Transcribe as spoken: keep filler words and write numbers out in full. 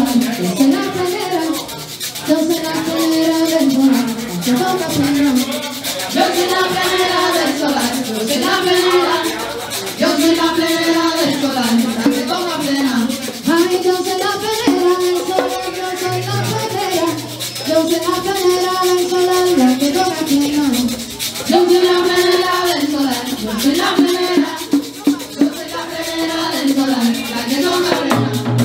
Yo soy la plenera, yo soy la plenera del solar, que toca plena. Yo soy la plenera del solar, yo soy la plenera, yo soy la plenera del solar, la que toca plena. Ay, yo soy la plenera del solar, yo soy la plenera, yo soy la plenera del solar, la que toca plena. Yo soy la plenera del solar, yo soy la plenera, yo soy la plenera del solar, la que toca plena.